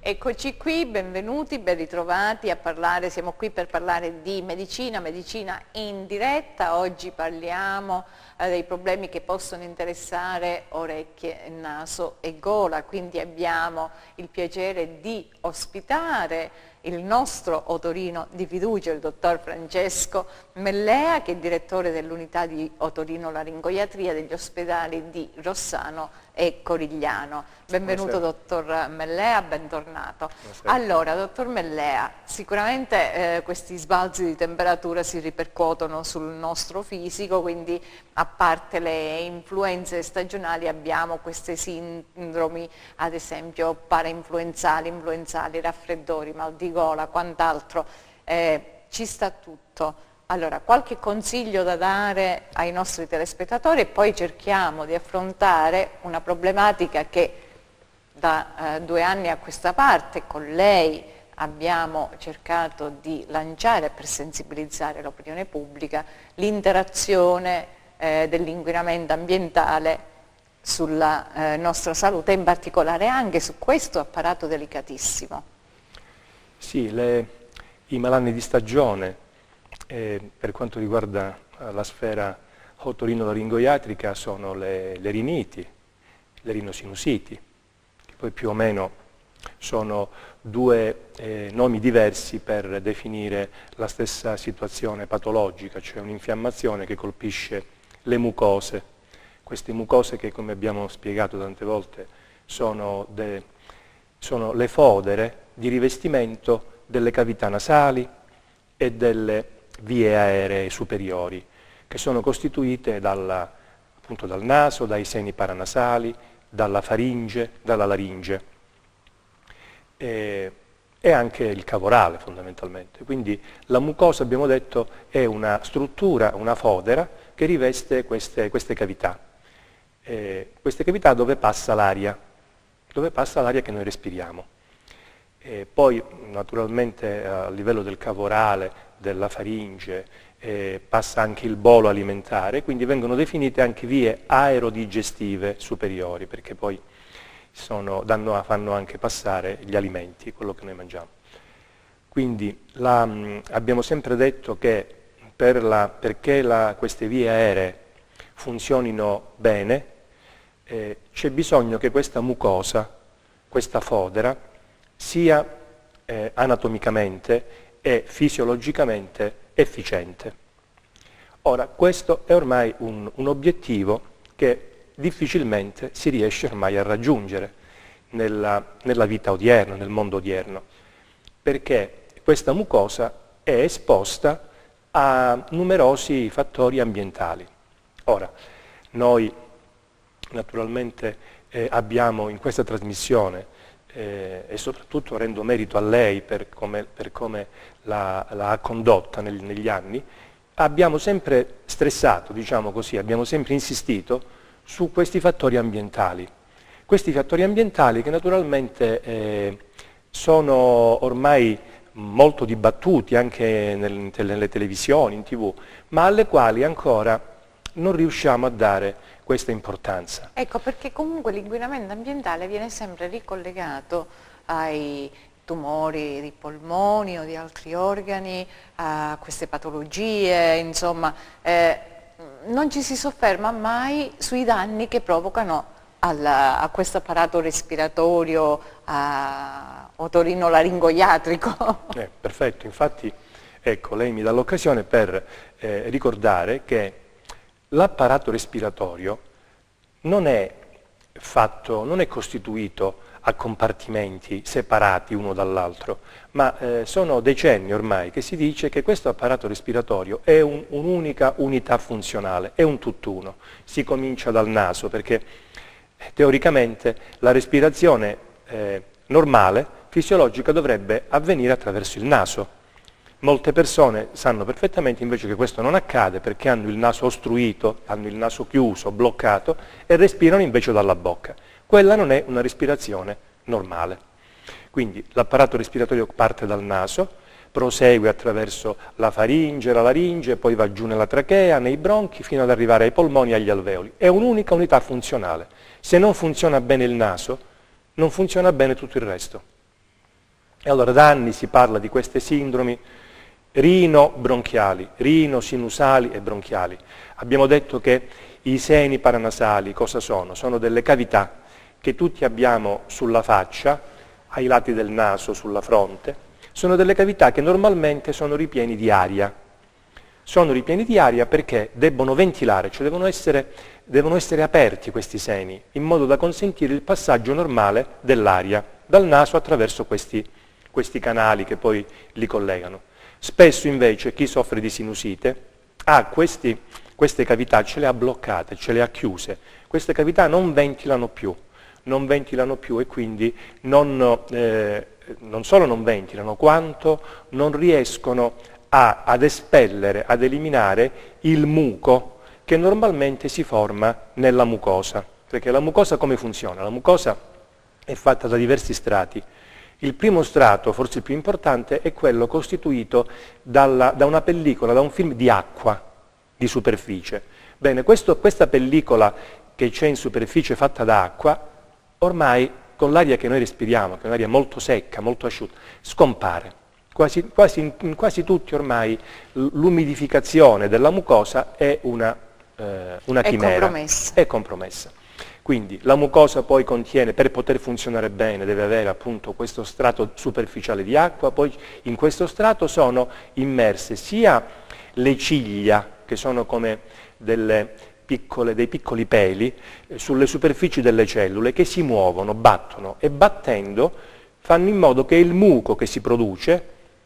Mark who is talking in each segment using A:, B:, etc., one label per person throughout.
A: Eccoci qui, benvenuti, ben ritrovati a parlare, siamo qui per parlare di medicina in diretta. Oggi parliamo dei problemi che possono interessare orecchie, naso e gola, quindi abbiamo il piacere di ospitare il nostro otorino di fiducia, il dottor Francesco Mellea, che è direttore dell'unità di otorinolaringoiatria degli ospedali di Rossano e Corigliano. Benvenuto. Buonasera. Dottor Mellea, bentornato. Buonasera. Allora, dottor Mellea, sicuramente questi sbalzi di temperatura si ripercuotono sul nostro fisico, quindi a parte le influenze stagionali abbiamo queste sindromi, ad esempio parainfluenzali, influenzali, raffreddori, mal di gola, quant'altro, ci sta tutto. Allora, qualche consiglio da dare ai nostri telespettatori e poi cerchiamo di affrontare una problematica che da 2 anni a questa parte con lei abbiamo cercato di lanciare per sensibilizzare l'opinione pubblica, l'interazione dell'inquinamento ambientale sulla nostra salute, in particolare anche su questo apparato delicatissimo.
B: Sì, i malanni di stagione, per quanto riguarda la sfera otorinolaringoiatrica, sono le riniti, le rinosinusiti, che poi più o meno sono 2 nomi diversi per definire la stessa situazione patologica, cioè un'infiammazione che colpisce le mucose. Queste mucose che, come abbiamo spiegato tante volte, sono le fodere di rivestimento delle cavità nasali e delle vie aeree superiori, che sono costituite appunto dal naso, dai seni paranasali, dalla faringe, dalla laringe e anche il cavorale fondamentalmente. Quindi la mucosa, abbiamo detto, è una struttura, una fodera che riveste queste cavità. Queste cavità dove passa l'aria che noi respiriamo. Poi naturalmente a livello del cavorale, della faringe, passa anche il bolo alimentare, quindi vengono definite anche vie aerodigestive superiori, perché poi fanno anche passare gli alimenti, quello che noi mangiamo. Quindi abbiamo sempre detto che perché queste vie aeree funzionino bene, c'è bisogno che questa mucosa, questa fodera, sia anatomicamente e fisiologicamente efficiente. Ora, questo è ormai un obiettivo che difficilmente si riesce ormai a raggiungere nella vita odierna, nel mondo odierno, perché questa mucosa è esposta a numerosi fattori ambientali. Ora, noi naturalmente abbiamo in questa trasmissione, e soprattutto rendo merito a lei per come l'ha condotta negli anni, abbiamo sempre stressato, diciamo così, abbiamo sempre insistito su questi fattori ambientali. Questi fattori ambientali che naturalmente sono ormai molto dibattuti anche nelle televisioni, in TV, ma alle quali ancora non riusciamo a dare questa importanza.
A: Ecco, perché comunque l'inquinamento ambientale viene sempre ricollegato ai tumori di polmoni o di altri organi, a queste patologie, insomma, non ci si sofferma mai sui danni che provocano a questo apparato respiratorio otorinolaringoiatrico.
B: Perfetto, infatti ecco, lei mi dà l'occasione per ricordare che l'apparato respiratorio non è costituito a compartimenti separati uno dall'altro, ma sono decenni ormai che si dice che questo apparato respiratorio è un'unica unità funzionale, è un tutt'uno. Si comincia dal naso perché teoricamente la respirazione normale, fisiologica, dovrebbe avvenire attraverso il naso. Molte persone sanno perfettamente invece che questo non accade perché hanno il naso ostruito, hanno il naso chiuso, bloccato e respirano invece dalla bocca. Quella non è una respirazione normale. Quindi l'apparato respiratorio parte dal naso, prosegue attraverso la faringe, la laringe, poi va giù nella trachea, nei bronchi, fino ad arrivare ai polmoni e agli alveoli. È un'unica unità funzionale. Se non funziona bene il naso, non funziona bene tutto il resto. E allora da anni si parla di queste sindromi rinobronchiali, rinosinusali e bronchiali. Abbiamo detto che i seni paranasali cosa sono? Sono delle cavità che tutti abbiamo sulla faccia, ai lati del naso, sulla fronte. Sono delle cavità che normalmente sono ripieni di aria. Sono ripieni di aria perché debbono ventilare, cioè devono essere aperti questi seni, in modo da consentire il passaggio normale dell'aria dal naso attraverso questi canali che poi li collegano. Spesso invece chi soffre di sinusite ha queste cavità, ce le ha bloccate, ce le ha chiuse. Queste cavità non ventilano più e quindi non solo non ventilano, quanto non riescono ad espellere, ad eliminare il muco che normalmente si forma nella mucosa. Perché la mucosa come funziona? La mucosa è fatta da diversi strati. Il primo strato, forse il più importante, è quello costituito da una pellicola, da un film di acqua di superficie. Bene, questa pellicola che c'è in superficie fatta da acqua, ormai con l'aria che noi respiriamo, che è un'aria molto secca, molto asciutta, scompare. In quasi tutti ormai l'umidificazione della mucosa è una chimera. È compromessa. Quindi la mucosa poi contiene, per poter funzionare bene, deve avere appunto questo strato superficiale di acqua, poi in questo strato sono immerse sia le ciglia, che sono come dei piccoli peli, sulle superfici delle cellule che si muovono, battono e battendo fanno in modo che il muco che si produce,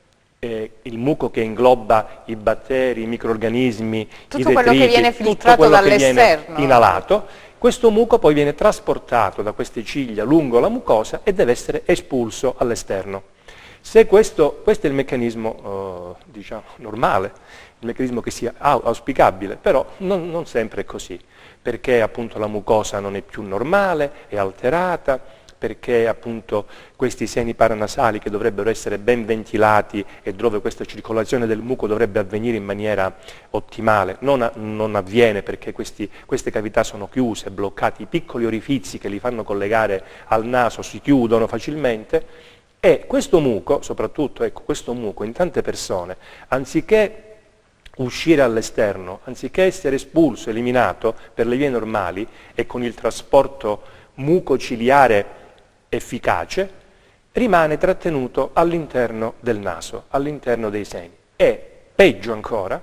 B: il muco che ingloba i batteri, i microrganismi,
A: tutto
B: i detriti,
A: quello che viene filtrato dall'esterno,
B: inalato, questo muco poi viene trasportato da queste ciglia lungo la mucosa e deve essere espulso all'esterno. Se questo è il meccanismo diciamo, normale, il meccanismo che sia auspicabile, però non sempre è così, perché appunto la mucosa non è più normale, è alterata, perché appunto questi seni paranasali che dovrebbero essere ben ventilati e dove questa circolazione del muco dovrebbe avvenire in maniera ottimale, non avviene perché queste cavità sono chiuse, bloccate, i piccoli orifizi che li fanno collegare al naso si chiudono facilmente e questo muco, soprattutto ecco, questo muco in tante persone, anziché uscire all'esterno, anziché essere espulso, eliminato per le vie normali e con il trasporto mucociliare efficace, rimane trattenuto all'interno del naso, all'interno dei seni. E, peggio ancora,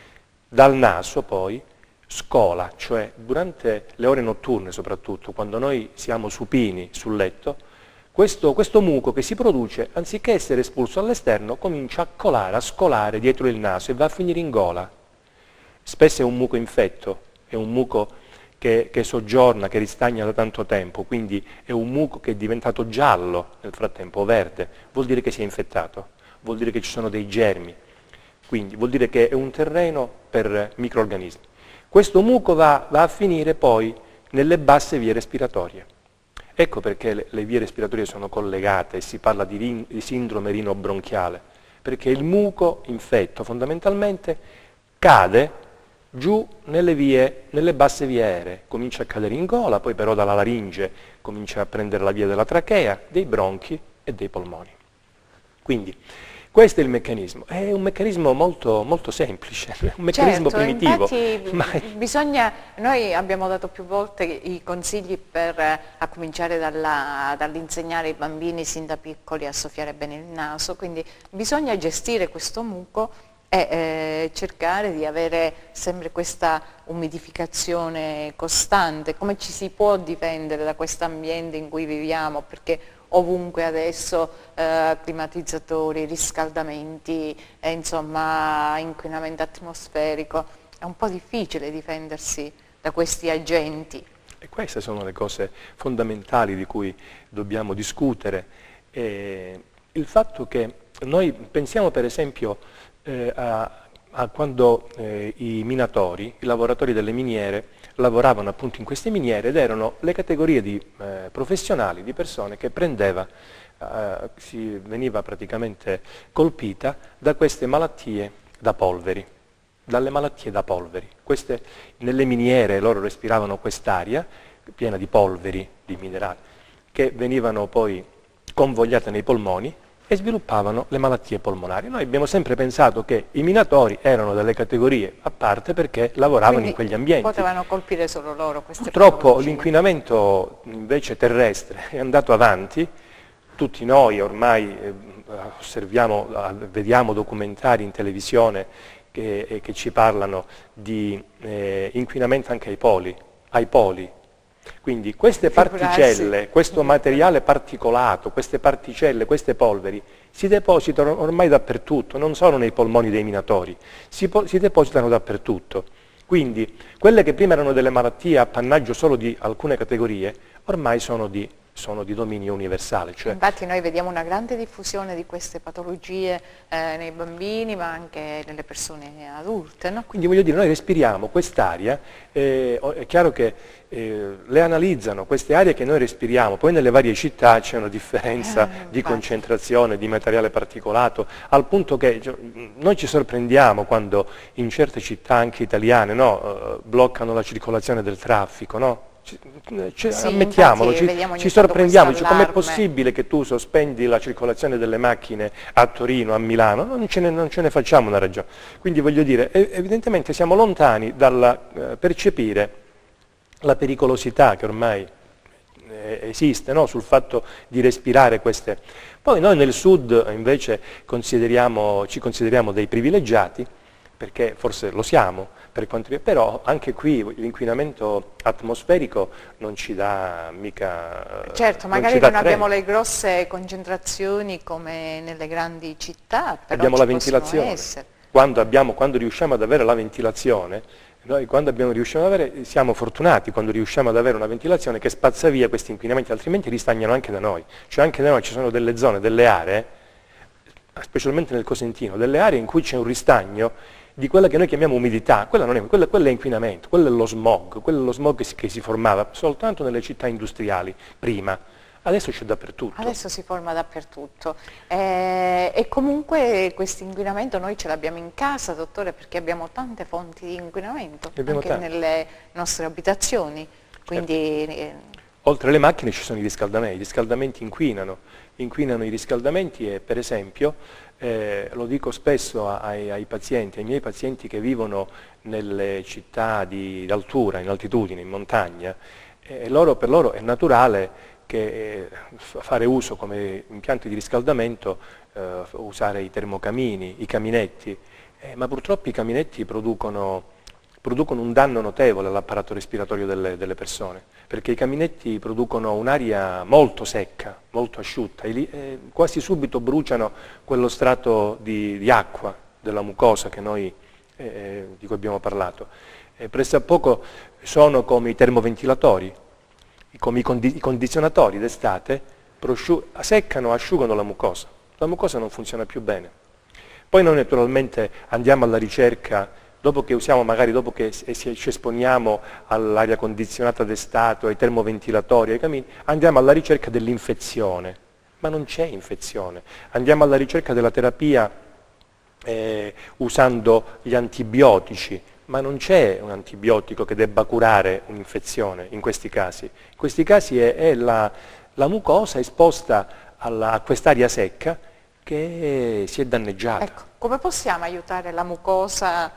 B: dal naso poi scola, cioè durante le ore notturne soprattutto, quando noi siamo supini sul letto, questo muco che si produce, anziché essere espulso all'esterno, comincia a colare, a scolare dietro il naso e va a finire in gola. Spesso è un muco infetto, è un muco che soggiorna, che ristagna da tanto tempo, quindi è un muco che è diventato giallo nel frattempo, o verde, vuol dire che si è infettato, vuol dire che ci sono dei germi, quindi vuol dire che è un terreno per microrganismi. Questo muco va a finire poi nelle basse vie respiratorie. Ecco perché le vie respiratorie sono collegate e si parla di sindrome rinobronchiale, perché il muco infetto fondamentalmente cade giù nelle basse vie aeree, comincia a cadere in gola, poi però dalla laringe comincia a prendere la via della trachea, dei bronchi e dei polmoni. Quindi questo è il meccanismo, è un meccanismo molto, molto semplice, un meccanismo primitivo.
A: Noi abbiamo dato più volte i consigli a cominciare dall'insegnare ai bambini sin da piccoli a soffiare bene il naso, quindi bisogna gestire questo muco e cercare di avere sempre questa umidificazione costante. Come ci si può difendere da questo ambiente in cui viviamo? Perché ovunque adesso climatizzatori, riscaldamenti, insomma inquinamento atmosferico, è un po' difficile difendersi da questi agenti.
B: E queste sono le cose fondamentali di cui dobbiamo discutere. Il fatto che noi pensiamo per esempio a quando i minatori, i lavoratori delle miniere, lavoravano appunto in queste miniere ed erano le categorie di professionali, di persone che si veniva praticamente colpita da queste malattie da polveri, dalle malattie da polveri. Nelle miniere loro respiravano quest'aria piena di polveri, di minerali, che venivano poi convogliate nei polmoni e sviluppavano le malattie polmonari. Noi abbiamo sempre pensato che i minatori erano delle categorie a parte perché lavoravano in quegli ambienti.
A: Potevano colpire solo loro queste
B: Purtroppo l'inquinamento invece terrestre è andato avanti, tutti noi ormai osserviamo, vediamo documentari in televisione che ci parlano di inquinamento anche ai poli. Quindi queste particelle, questo materiale particolato, queste particelle, queste polveri si depositano ormai dappertutto, non solo nei polmoni dei minatori, si depositano dappertutto. Quindi quelle che prima erano delle malattie appannaggio solo di alcune categorie, ormai sono di dominio universale. Cioè,
A: infatti noi vediamo una grande diffusione di queste patologie nei bambini ma anche nelle persone adulte. No?
B: Quindi voglio dire, noi respiriamo quest'aria, è chiaro che le analizzano queste arie che noi respiriamo, poi nelle varie città c'è una differenza di concentrazione di materiale particolato, al punto che noi ci sorprendiamo quando in certe città anche italiane bloccano la circolazione del traffico, no?
A: Sì,
B: ammettiamolo, ci sorprendiamo, com'è possibile che tu sospendi la circolazione delle macchine a Torino, a Milano? Non ce ne facciamo una ragione. Quindi voglio dire, evidentemente siamo lontani dal percepire la pericolosità che ormai esiste, no? Sul fatto di respirare queste. Poi noi nel sud invece ci consideriamo dei privilegiati, perché forse lo siamo, però anche qui l'inquinamento atmosferico non ci dà mica...
A: Certo, magari non abbiamo le grosse concentrazioni come nelle grandi città, però
B: abbiamo la ventilazione. Quando riusciamo ad avere la ventilazione, noi siamo fortunati quando riusciamo ad avere una ventilazione che spazza via questi inquinamenti, altrimenti ristagnano anche da noi. Cioè anche da noi ci sono delle zone, delle aree, specialmente nel Cosentino, delle aree in cui c'è un ristagno di quella che noi chiamiamo umidità, quella è inquinamento, quello è lo smog che si formava soltanto nelle città industriali prima, adesso c'è dappertutto.
A: Adesso si forma dappertutto e comunque questo inquinamento noi ce l'abbiamo in casa, dottore, perché abbiamo tante fonti di inquinamento anche nelle nostre abitazioni, quindi...
B: Oltre alle macchine ci sono i riscaldamenti inquinano i riscaldamenti e per esempio, lo dico spesso ai miei pazienti che vivono nelle città d'altura, in altitudine, in montagna, per loro è naturale che fare uso come impianti di riscaldamento, usare i termocamini, i caminetti, ma purtroppo i caminetti producono un danno notevole all'apparato respiratorio delle persone, perché i caminetti producono un'aria molto secca, molto asciutta, e quasi subito bruciano quello strato di acqua della mucosa di cui abbiamo parlato. Pressappoco sono come i termoventilatori, come i condizionatori d'estate, seccano, asciugano la mucosa non funziona più bene. Poi noi naturalmente andiamo alla ricerca, dopo che ci esponiamo all'aria condizionata d'estate, ai termoventilatori, ai camini, andiamo alla ricerca dell'infezione, ma non c'è infezione. Andiamo alla ricerca della terapia usando gli antibiotici, ma non c'è un antibiotico che debba curare un'infezione in questi casi. In questi casi è la mucosa esposta a quest'aria secca che si è danneggiata.
A: Ecco, come possiamo aiutare la mucosa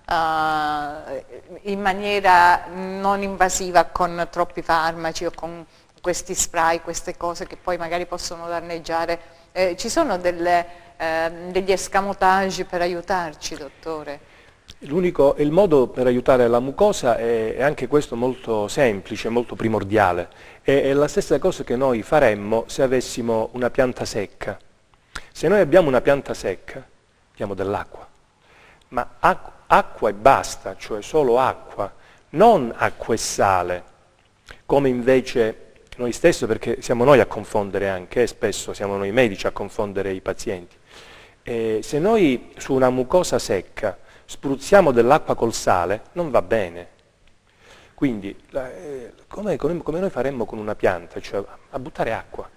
A: in maniera non invasiva con troppi farmaci o con questi spray, queste cose che poi magari possono danneggiare? Ci sono degli escamotage per aiutarci, dottore?
B: Il modo per aiutare la mucosa è anche questo molto semplice, molto primordiale. È la stessa cosa che noi faremmo se avessimo una pianta secca. Se noi abbiamo una pianta secca, diamo dell'acqua, ma acqua e basta, cioè solo acqua, non acqua e sale, come invece noi stessi, perché siamo noi a confondere anche, spesso siamo noi medici a confondere i pazienti. Se noi su una mucosa secca spruzziamo dell'acqua col sale, non va bene. Quindi, come noi faremmo con una pianta, cioè a buttare acqua.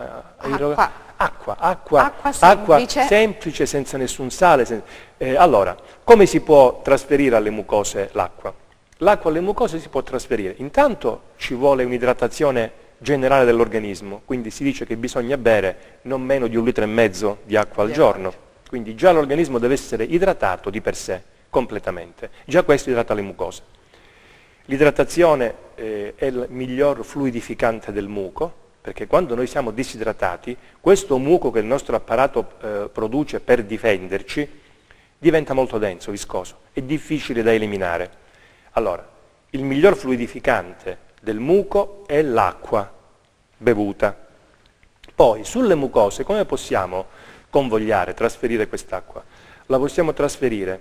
B: Acqua semplice, senza nessun sale. Allora, come si può trasferire alle mucose l'acqua? L'acqua alle mucose si può trasferire. Intanto ci vuole un'idratazione generale dell'organismo, quindi si dice che bisogna bere non meno di 1,5 litri di acqua al giorno, quindi già l'organismo deve essere idratato di per sé, completamente, già questo idrata le mucose. L'idratazione è il miglior fluidificante del muco, perché quando noi siamo disidratati, questo muco che il nostro apparato produce per difenderci diventa molto denso, viscoso, è difficile da eliminare. Allora, il miglior fluidificante del muco è l'acqua bevuta. Poi, sulle mucose, come possiamo convogliare, trasferire quest'acqua? La possiamo trasferire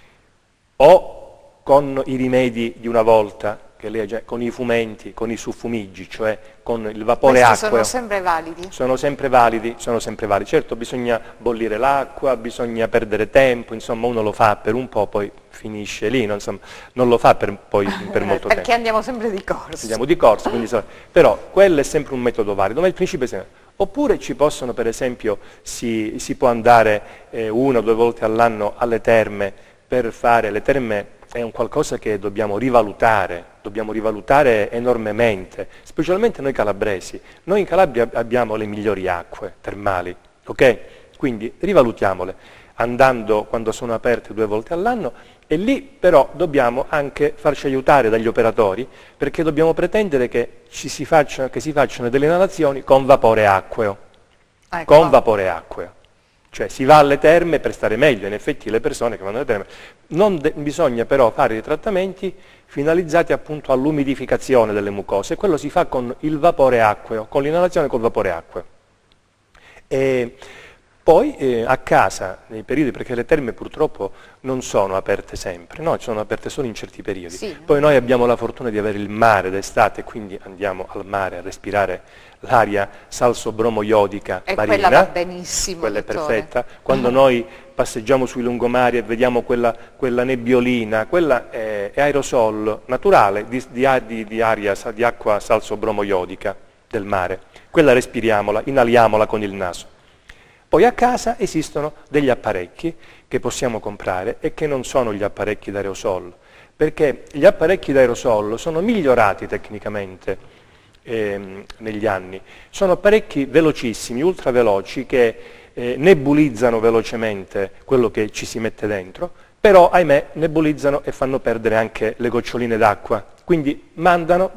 B: o con i rimedi di una volta, con i fumenti, con i suffumiggi, cioè con il vapore acqueo.
A: Sono sempre validi?
B: Sono sempre validi. Certo, bisogna bollire l'acqua, bisogna perdere tempo, insomma uno lo fa per un po', poi finisce lì, non lo fa per molto tempo.
A: Perché andiamo sempre di corsa.
B: Andiamo di corsa, quindi, però quello è sempre un metodo valido, ma il principio è sempre. Oppure ci possono, per esempio, si può andare 1 o 2 volte all'anno alle terme per fare, le terme è un qualcosa che dobbiamo rivalutare enormemente, specialmente noi calabresi. Noi in Calabria abbiamo le migliori acque termali, ok? Quindi rivalutiamole, andando quando sono aperte 2 volte all'anno, e lì però dobbiamo anche farci aiutare dagli operatori, perché dobbiamo pretendere che si facciano delle inalazioni con vapore acqueo,
A: ecco.
B: Con vapore acqueo. Cioè si va alle terme per stare meglio, in effetti le persone che vanno alle terme, bisogna però fare dei trattamenti finalizzati appunto all'umidificazione delle mucose, e quello si fa con il vapore acqueo, con l'inalazione col vapore acqueo. E poi a casa, nei periodi, perché le terme purtroppo non sono aperte sempre, no? Sono aperte solo in certi periodi.
A: Sì.
B: Poi noi abbiamo la fortuna di avere il mare d'estate, quindi andiamo al mare a respirare l'aria salso-bromo-iodica marina.
A: Quella va benissimo,
B: quella è
A: dottore.
B: perfetta. Quando noi passeggiamo sui lungomari e vediamo quella nebbiolina, quella è aerosol naturale di acqua salso-bromo-iodica del mare. Quella respiriamola, inaliamola con il naso. Poi a casa esistono degli apparecchi che possiamo comprare e che non sono gli apparecchi d'aerosol, perché gli apparecchi d'aerosol sono migliorati tecnicamente negli anni. Sono apparecchi velocissimi, ultraveloci, che nebulizzano velocemente quello che ci si mette dentro, però ahimè nebulizzano e fanno perdere anche le goccioline d'acqua, quindi mandano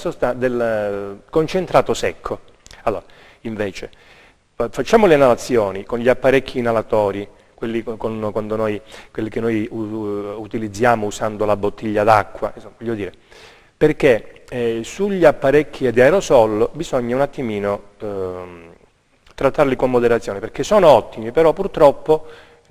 B: del concentrato secco. Allora, invece, facciamo le inalazioni con gli apparecchi inalatori, quelli che noi utilizziamo usando la bottiglia d'acqua, voglio dire, perché sugli apparecchi di aerosol bisogna un attimino trattarli con moderazione, perché sono ottimi, però purtroppo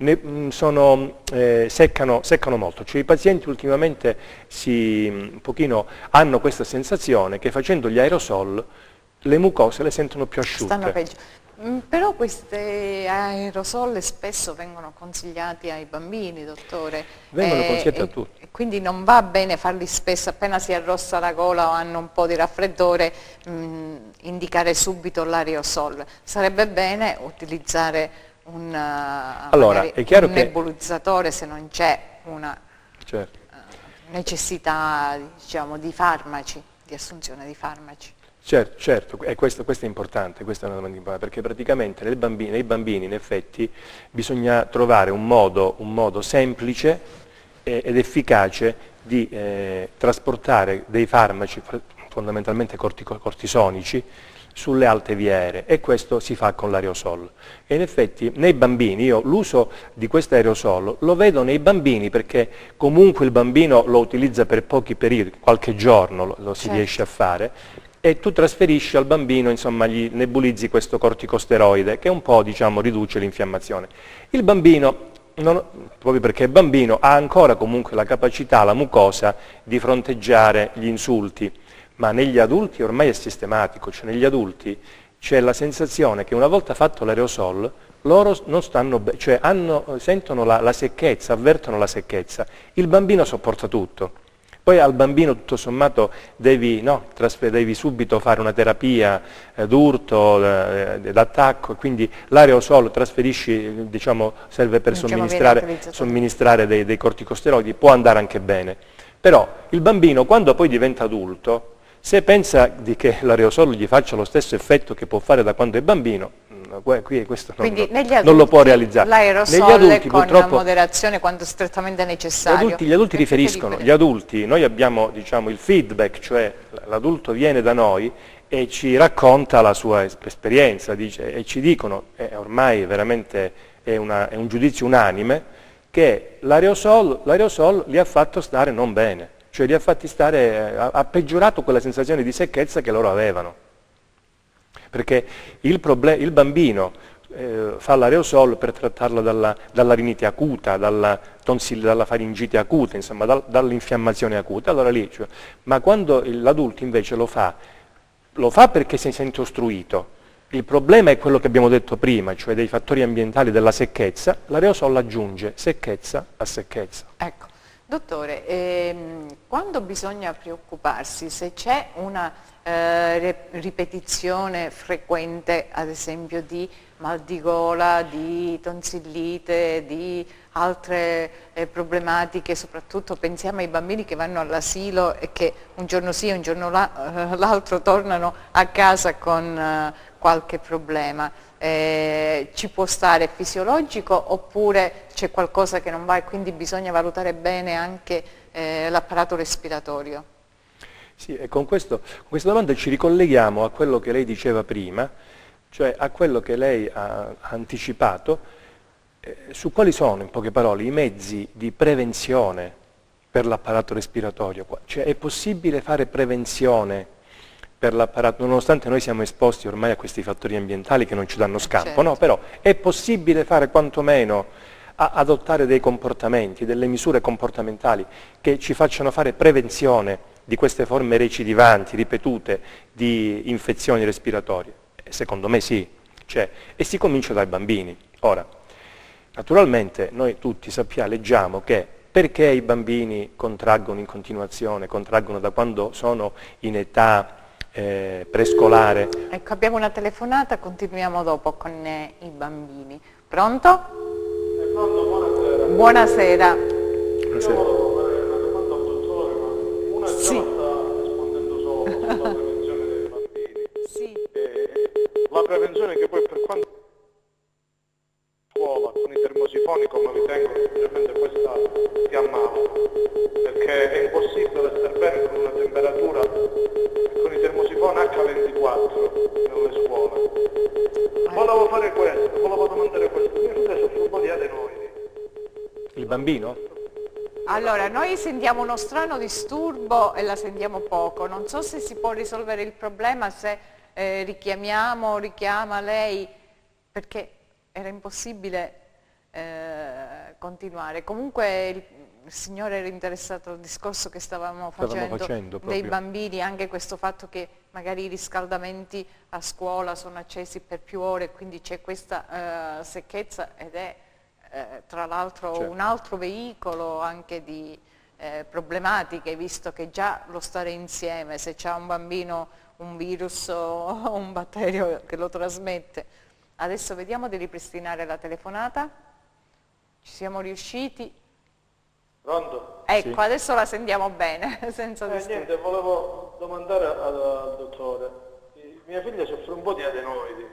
B: seccano molto. Cioè i pazienti ultimamente un pochino hanno questa sensazione che facendo gli aerosol le mucose le sentono più asciutte.
A: Stanno peggio. Però questi aerosol spesso vengono consigliati ai bambini, dottore.
B: Vengono consigliati a tutti.
A: Quindi non va bene farli spesso, appena si arrossa la gola o hanno un po' di raffreddore, indicare subito l'aerosol. Sarebbe bene utilizzare un nebulizzatore se non c'è una necessità, diciamo, di farmaci, di assunzione di farmaci.
B: Certo, e questo è importante, questa è una domanda importante, perché praticamente nei bambini in effetti bisogna trovare un modo semplice ed efficace di trasportare dei farmaci, fondamentalmente cortisonici, sulle alte vie aeree, e questo si fa con l'aerosol. E in effetti nei bambini, io l'uso di questo aerosol lo vedo nei bambini, perché comunque il bambino lo utilizza per pochi periodi, qualche giorno lo si riesce a fare, e tu trasferisci al bambino, insomma, gli nebulizzi questo corticosteroide che un po', diciamo, riduce l'infiammazione. Il bambino, proprio perché è bambino, ha ancora comunque la capacità, la mucosa, di fronteggiare gli insulti, ma negli adulti ormai è sistematico, cioè negli adulti c'è la sensazione che una volta fatto l'aerosol loro non stanno bene, cioè sentono la secchezza, avvertono la secchezza, il bambino sopporta tutto. Poi al bambino tutto sommato devi subito fare una terapia d'urto, d'attacco, quindi l'aerosol trasferisci, diciamo, serve per somministrare dei corticosteroidi, può andare anche bene. Però il bambino quando poi diventa adulto Se pensa che l'aerosol gli faccia lo stesso effetto che può fare da quando è bambino, qui questo non lo può realizzare.
A: L'aerosol con moderazione quando strettamente necessario.
B: Gli adulti riferiscono, noi abbiamo diciamo, il feedback, cioè l'adulto viene da noi e ci racconta la sua esperienza, e ci dicono, ormai veramente è un giudizio unanime, che l'aerosol li ha fatto stare non bene, cioè li ha fatti stare, ha peggiorato quella sensazione di secchezza che loro avevano. Perché il bambino fa l'aerosol per trattarlo dalla rinite acuta, dalla faringite acuta, insomma dall'infiammazione acuta, allora lì, ma quando l'adulto invece lo fa perché si sente ostruito. Il problema è quello che abbiamo detto prima, cioè dei fattori ambientali della secchezza, l'aerosol aggiunge secchezza a secchezza.
A: Ecco, dottore, quando bisogna preoccuparsi? Se c'è una ripetizione frequente, ad esempio, di mal di gola, di tonsillite, di altre problematiche, soprattutto pensiamo ai bambini che vanno all'asilo e che un giorno sì e un giorno l'altro tornano a casa con qualche problema. Ci può stare fisiologico oppure c'è qualcosa che non va e quindi bisogna valutare bene anche l'apparato respiratorio?
B: Sì, e con questa domanda ci ricolleghiamo a quello che lei diceva prima, cioè a quello che lei ha anticipato, su quali sono, in poche parole, i mezzi di prevenzione per l'apparato respiratorio. Cioè è possibile fare prevenzione per l'apparato, nonostante noi siamo esposti ormai a questi fattori ambientali che non ci danno scampo,
A: certo.
B: No? Però è possibile fare quantomeno adottare dei comportamenti, delle misure comportamentali che ci facciano fare prevenzione di queste forme recidivanti, ripetute, di infezioni respiratorie? Secondo me sì, e si comincia dai bambini. Ora, naturalmente noi tutti leggiamo che perché i bambini contraggono in continuazione, contraggono da quando sono in età prescolare.
A: Ecco, abbiamo una telefonata, continuiamo dopo con i bambini. Pronto?
C: Pronto, buonasera.
A: Buonasera.
B: Buonasera.
C: Io volevo fare una domanda al dottore, ma una
A: Sì.
C: già sta rispondendo solo sulla prevenzione dei bambini.
A: Sì.
C: La prevenzione che poi per quanto scuola con i termosifoni come ritengo semplicemente questa si ammala, perché è impossibile stare bene con una temperatura con i termosifoni H24 nelle scuole. Volevo fare questo, volevo domandare questo, mio figlio soffre un po' di adenoidi.
B: Il bambino?
A: Allora, noi sentiamo uno strano disturbo e la sentiamo poco. Non so se si può risolvere il problema, se richiama lei, perché era impossibile continuare. Comunque il signore era interessato al discorso che stavamo facendo dei bambini, anche questo fatto che magari i riscaldamenti a scuola sono accesi per più ore, quindi c'è questa secchezza ed è tra l'altro un altro veicolo anche di problematiche, visto che già lo stare insieme, se c'è un bambino un virus o un batterio che lo trasmette. Adesso vediamo di ripristinare la telefonata. Ci siamo riusciti?
C: Pronto?
A: Ecco,
B: Sì.
A: Adesso la sentiamo bene, senza disturbo.
C: Niente, volevo domandare al dottore. Mia figlia soffre un po' di adenoidi.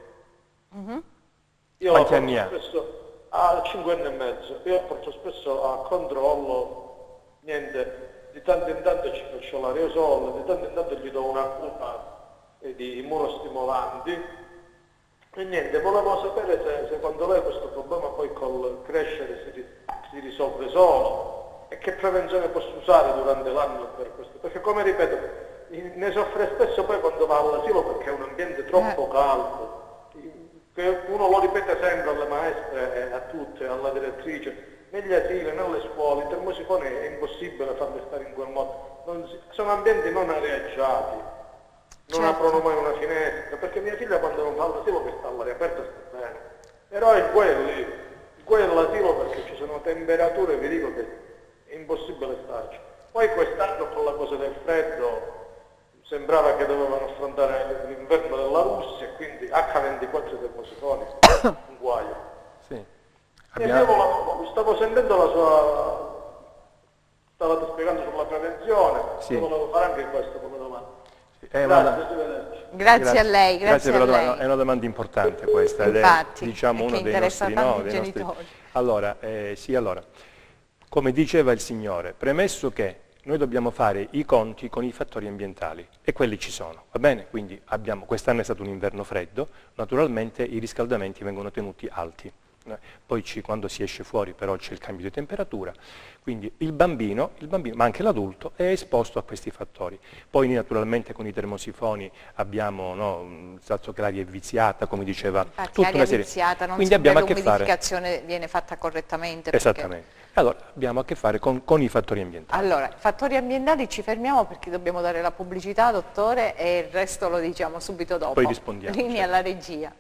C: Io
B: Quanti anni ha?
C: Ha 5 anni e mezzo. Io porto spesso a controllo, niente, di tanto in tanto ci faccio l'aerosol, di tanto in tanto gli do una cura di immunostimolanti. E niente, volevo sapere se quando lei questo problema poi col crescere si risolve solo e che prevenzione posso usare durante l'anno per questo, perché come ripeto ne soffre spesso poi quando va all'asilo perché è un ambiente troppo caldo, che uno lo ripete sempre alle maestre e a tutte, alla direttrice, negli asili, nelle scuole, i termosifoni è impossibile farli stare in quel modo, sono ambienti non areaggiati. Non aprono mai una finestra, perché mia figlia quando non fa l'asilo che sta all'aria aperta sta bene. Però è quello l'asilo perché ci sono temperature, vi dico che è impossibile starci. Poi quest'anno con la cosa del freddo sembrava che dovevano affrontare l'inverno della Russia e quindi H24 termosifoni, un guaio.
B: Sì.
C: E io stavo sentendo la sua... stavate spiegando sulla prevenzione,
B: Sì.
C: volevo fare anche questo come domanda.
A: Grazie a lei,
B: grazie per
A: a
B: la
A: lei.
B: domanda. È una domanda importante questa,
A: Infatti,
B: ed è, diciamo, uno dei nostri
A: tanti genitori.
B: Allora, allora, come diceva il Signore, premesso che noi dobbiamo fare i conti con i fattori ambientali, e quelli ci sono, va bene? Quindi quest'anno è stato un inverno freddo, naturalmente i riscaldamenti vengono tenuti alti. Poi quando si esce fuori però c'è il cambio di temperatura, quindi il bambino, ma anche l'adulto, è esposto a questi fattori. Poi naturalmente con i termosifoni abbiamo il fatto che l'aria è viziata, come diceva,
A: infatti,
B: tutta una serie.
A: Viziata, non
B: quindi abbiamo a che fare.
A: L'umidificazione viene fatta correttamente.
B: Esattamente.
A: Perché...
B: Allora abbiamo a che fare con i fattori ambientali.
A: Allora, fattori ambientali ci fermiamo perché dobbiamo dare la pubblicità, dottore, e il resto lo diciamo subito dopo.
B: Poi rispondiamo.
A: Linea alla regia.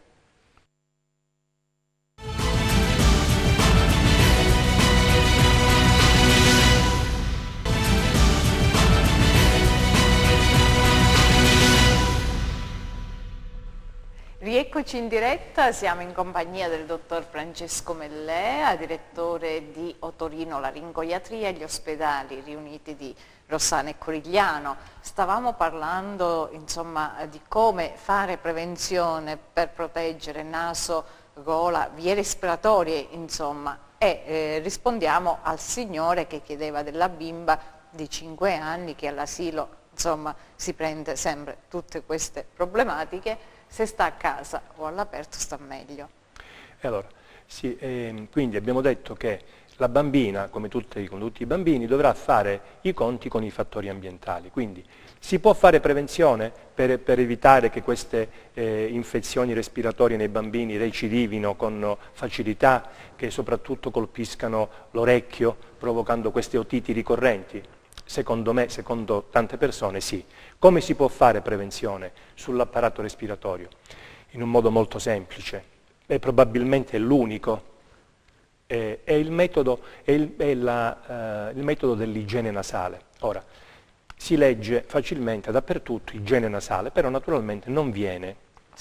A: Rieccoci in diretta, siamo in compagnia del dottor Francesco Mellea, direttore di Otorino Laringoiatria e gli ospedali riuniti di Rossano e Corigliano. Stavamo parlando insomma di come fare prevenzione per proteggere naso, gola, vie respiratorie insomma, e rispondiamo al signore che chiedeva della bimba di 5 anni che all'asilo insomma si prende sempre tutte queste problematiche. Se sta a casa o all'aperto sta meglio.
B: Allora, sì, quindi abbiamo detto che la bambina, come tutti i bambini, dovrà fare i conti con i fattori ambientali. Quindi si può fare prevenzione per evitare che queste infezioni respiratorie nei bambini recidivino con facilità, che soprattutto colpiscano l'orecchio, provocando queste otiti ricorrenti? Secondo me, secondo tante persone, sì. Come si può fare prevenzione sull'apparato respiratorio? In un modo molto semplice, e probabilmente l'unico, è il metodo dell'igiene nasale. Ora, si legge facilmente dappertutto igiene nasale, però naturalmente non viene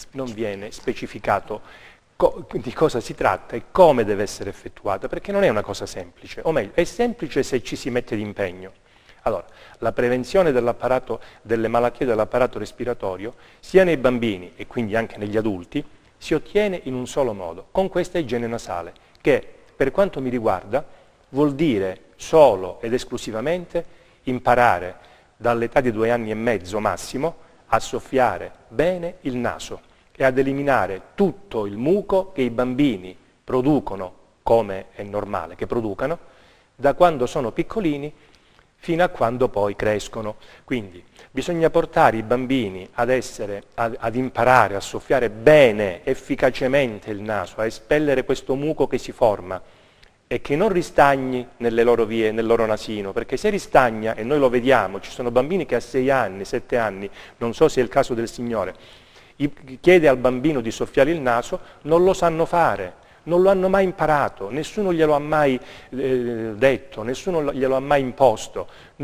B: specificato di cosa si tratta e come deve essere effettuata, perché non è una cosa semplice, o meglio, è semplice se ci si mette d'impegno. Allora, la prevenzione delle malattie dell'apparato respiratorio, sia nei bambini e quindi anche negli adulti, si ottiene in un solo modo, con questa igiene nasale, che per quanto mi riguarda vuol dire solo ed esclusivamente imparare dall'età di 2 anni e mezzo massimo a soffiare bene il naso e ad eliminare tutto il muco che i bambini producono, come è normale che producano, da quando sono piccolini fino a quando poi crescono. Quindi bisogna portare i bambini ad imparare a soffiare bene, efficacemente il naso, a espellere questo muco che si forma e che non ristagni nelle loro vie, nel loro nasino, perché se ristagna, e noi lo vediamo, ci sono bambini che a 6 anni, 7 anni, non so se è il caso del Signore, chiede al bambino di soffiare il naso, non lo sanno fare. Non lo hanno mai imparato, nessuno glielo ha mai detto, nessuno glielo ha mai imposto,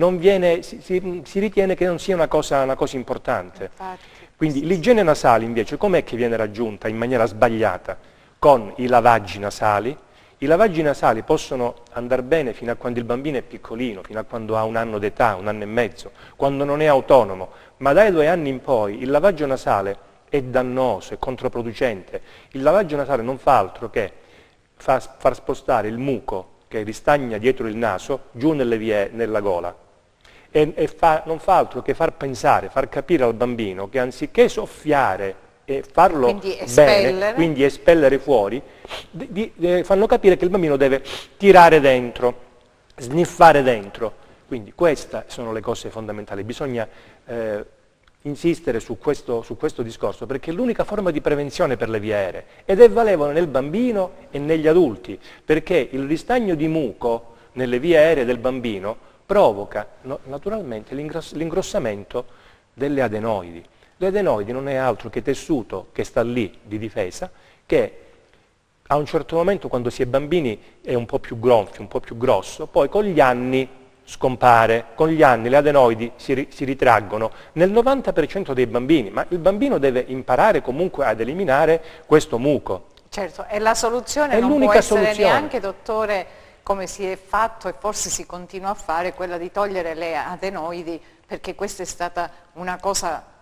B: si ritiene che non sia una cosa importante.
A: Infatti,
B: quindi l'igiene nasale invece com'è che viene raggiunta in maniera sbagliata? Con i lavaggi nasali. I lavaggi nasali possono andare bene fino a quando il bambino è piccolino, fino a quando ha 1 anno d'età, 1 anno e mezzo, quando non è autonomo, ma dai 2 anni in poi il lavaggio nasale è dannoso, è controproducente. Il lavaggio nasale non fa altro che far spostare il muco che ristagna dietro il naso giù nelle vie, nella gola e non fa altro che far pensare, far capire al bambino che anziché soffiare e farlo bene, quindi espellere fuori, fanno capire che il bambino deve tirare dentro, sniffare dentro. Quindi queste sono le cose fondamentali. Bisogna insistere su questo discorso, perché è l'unica forma di prevenzione per le vie aeree ed è valevole nel bambino e negli adulti, perché il ristagno di muco nelle vie aeree del bambino provoca naturalmente l'ingrossamento delle adenoidi. Le adenoidi non è altro che tessuto che sta lì di difesa, che a un certo momento, quando si è bambini, è un po' più gonfio, un po' più grosso, poi con gli anni scompare, con gli anni le adenoidi si ritraggono nel 90% dei bambini, ma il bambino deve imparare comunque ad eliminare questo muco.
A: Certo, e la soluzione non può essere neanche, dottore, come si è fatto e forse si continua a fare, quella di togliere le adenoidi, perché questa è stata una cosa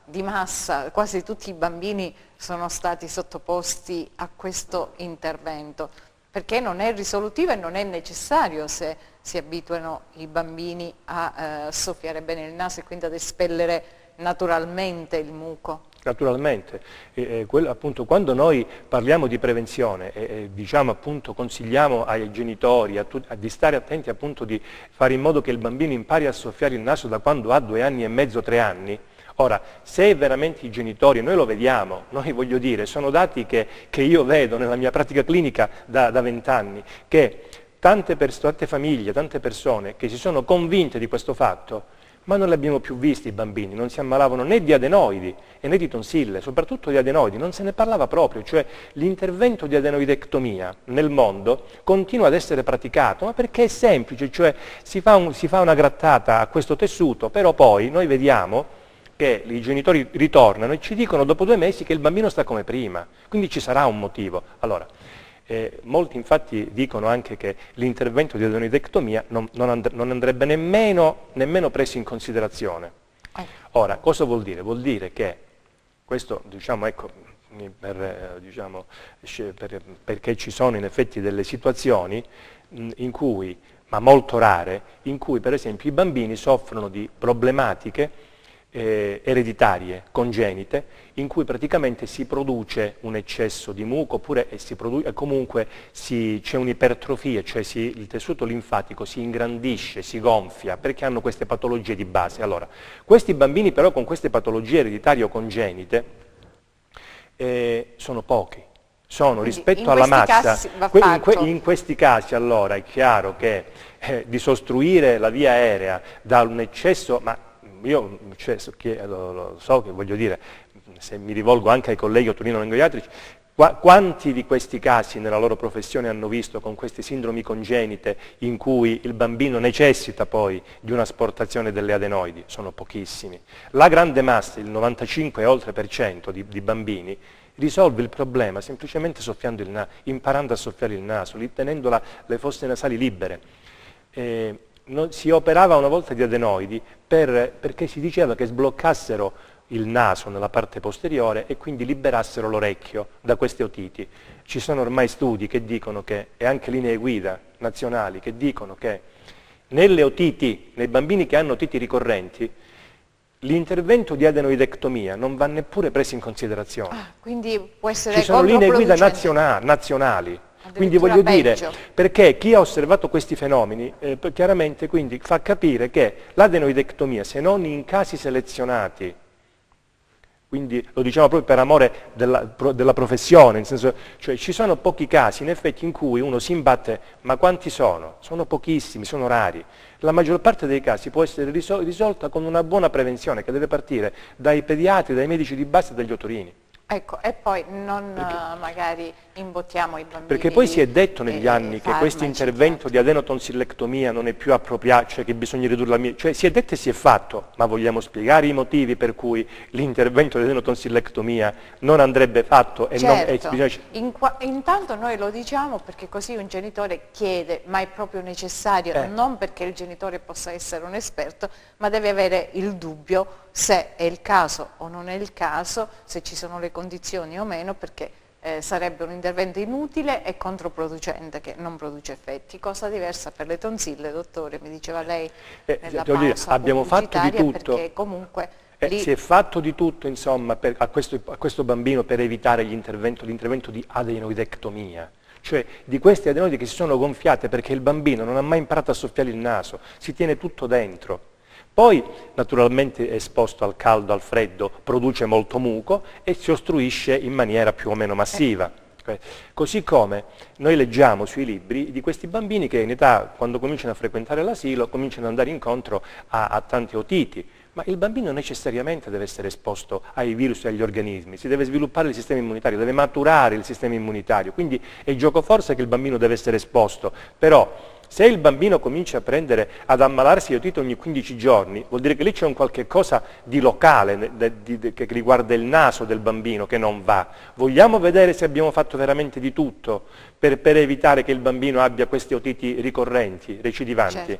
A: di massa, quasi tutti i bambini sono stati sottoposti a questo intervento, perché non è risolutivo e non è necessario se si abituano i bambini a soffiare bene il naso e quindi ad espellere naturalmente il muco.
B: Naturalmente, appunto, quando noi parliamo di prevenzione diciamo appunto consigliamo ai genitori di stare attenti appunto di fare in modo che il bambino impari a soffiare il naso da quando ha 2 anni e mezzo, 3 anni. Ora, se veramente i genitori, noi lo vediamo, noi voglio dire, sono dati che io vedo nella mia pratica clinica da 20 anni, che tante famiglie, tante persone che si sono convinte di questo fatto, ma non li abbiamo più visti i bambini, non si ammalavano né di adenoidi né di tonsille, soprattutto di adenoidi, non se ne parlava proprio, cioè l'intervento di adenoidectomia nel mondo continua ad essere praticato, ma perché è semplice, cioè si fa una grattata a questo tessuto, però poi noi vediamo che i genitori ritornano e ci dicono dopo 2 mesi che il bambino sta come prima, quindi ci sarà un motivo. Allora, molti infatti dicono anche che l'intervento di adenoidectomia non andrebbe nemmeno preso in considerazione. Ora, cosa vuol dire? Vuol dire che questo, diciamo, ecco, perché ci sono in effetti delle situazioni in cui, ma molto rare, in cui per esempio i bambini soffrono di problematiche ereditarie, congenite, in cui praticamente si produce un eccesso di muco oppure comunque c'è un'ipertrofia, cioè il tessuto linfatico si ingrandisce, si gonfia, perché hanno queste patologie di base. Allora, questi bambini però con queste patologie ereditarie o congenite sono pochi. Quindi, rispetto alla massa, in questi casi allora è chiaro che di sostruire la via aerea da un eccesso, ma io lo so che voglio dire, se mi rivolgo anche ai colleghi otorinolaringhiatrici, quanti di questi casi nella loro professione hanno visto con queste sindromi congenite in cui il bambino necessita poi di un'asportazione delle adenoidi? Sono pochissimi. La grande massa, il 95 e oltre per cento di bambini, risolve il problema semplicemente soffiando imparando a soffiare il naso, tenendo le fosse nasali libere. Si operava una volta di adenoidi perché si diceva che sbloccassero il naso nella parte posteriore e quindi liberassero l'orecchio da queste otiti. Ci sono ormai studi che dicono e anche linee guida nazionali che dicono che nelle otiti, nei bambini che hanno otiti ricorrenti, l'intervento di adenoidectomia non va neppure preso in considerazione.
A: Quindi può essere
B: Ci sono linee guida nazionali. Quindi voglio dire, perché chi ha osservato questi fenomeni chiaramente quindi fa capire che l'adenoidectomia, se non in casi selezionati, quindi lo diciamo proprio per amore della professione, nel senso, cioè ci sono pochi casi in effetti in cui uno si imbatte, ma quanti sono? Sono pochissimi, sono rari. La maggior parte dei casi può essere risolta con una buona prevenzione che deve partire dai pediatri, dai medici di base e dagli otorini.
A: Ecco, e poi magari imbottiamo i bambini.
B: Perché poi si è detto negli anni che questo intervento di adenotonsillecctomia non è più appropriato, cioè che bisogna ridurla, cioè si è detto e si è fatto, ma vogliamo spiegare i motivi per cui l'intervento di adenotonsillecctomia non andrebbe fatto e
A: certo. Intanto noi lo diciamo perché così un genitore chiede, ma è proprio necessario, non perché il genitore possa essere un esperto, ma deve avere il dubbio se è il caso o non è il caso, se ci sono le condizioni o meno, perché sarebbe un intervento inutile e controproducente che non produce effetti. Cosa diversa per le tonsille, dottore, mi diceva lei nella pausa
B: abbiamo fatto di tutto.
A: Perché comunque
B: si è fatto di tutto insomma a questo bambino per evitare l'intervento di adenoidectomia. Cioè di queste adenoidi che si sono gonfiate perché il bambino non ha mai imparato a soffiare il naso, si tiene tutto dentro. Poi naturalmente è esposto al caldo, al freddo, produce molto muco e si ostruisce in maniera più o meno massiva. Così come noi leggiamo sui libri di questi bambini che in età, quando cominciano a frequentare l'asilo, cominciano ad andare incontro a tante otiti. Ma il bambino necessariamente deve essere esposto ai virus e agli organismi, si deve sviluppare il sistema immunitario, deve maturare il sistema immunitario, quindi è giocoforza che il bambino deve essere esposto, però se il bambino comincia ad ammalarsi di otite ogni 15 giorni, vuol dire che lì c'è un qualche cosa di locale che riguarda il naso del bambino che non va. Vogliamo vedere se abbiamo fatto veramente di tutto per evitare che il bambino abbia queste otiti ricorrenti, recidivanti.
A: Certo.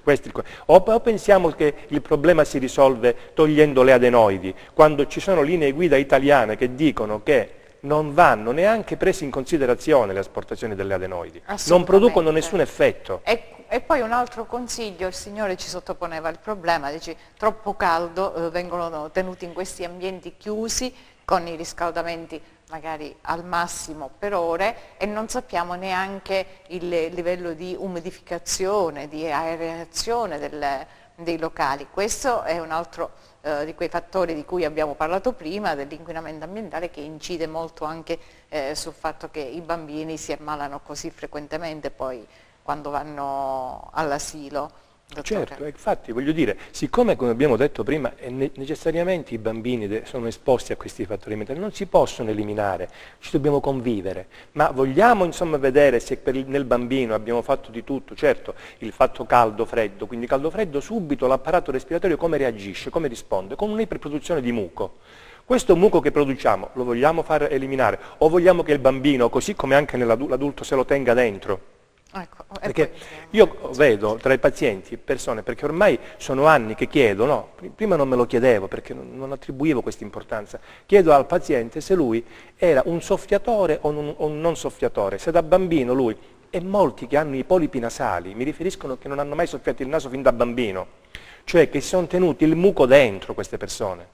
B: O pensiamo che il problema si risolve togliendo le adenoidi, quando ci sono linee guida italiane che dicono che non vanno neanche prese in considerazione le asportazioni delle adenoidi, non producono nessun effetto.
A: E poi un altro consiglio, il Signore ci sottoponeva il problema, dice troppo caldo, vengono tenuti in questi ambienti chiusi con i riscaldamenti magari al massimo per ore e non sappiamo neanche il livello di umidificazione, di aerazione dei locali. Questo è un altro di quei fattori di cui abbiamo parlato prima, dell'inquinamento ambientale, che incide molto anche sul fatto che i bambini si ammalano così frequentemente poi quando vanno all'asilo. Dottore.
B: Certo, infatti voglio dire, siccome come abbiamo detto prima necessariamente i bambini sono esposti a questi fattori ambientali, non si possono eliminare, ci dobbiamo convivere, ma vogliamo insomma vedere se nel bambino abbiamo fatto di tutto, certo il fatto caldo-freddo, quindi caldo-freddo subito l'apparato respiratorio come reagisce, come risponde, con un'iperproduzione di muco. Questo muco che produciamo lo vogliamo far eliminare o vogliamo che il bambino, così come anche l'adulto, se lo tenga dentro?
A: Ecco,
B: perché io vedo tra i pazienti persone, perché ormai sono anni che chiedo, no, prima non me lo chiedevo perché non attribuivo questa importanza, chiedo al paziente se lui era un soffiatore o un non soffiatore, se da bambino lui, e molti che hanno i polipi nasali mi riferiscono che non hanno mai soffiato il naso fin da bambino, cioè che si sono tenuti il muco dentro queste persone.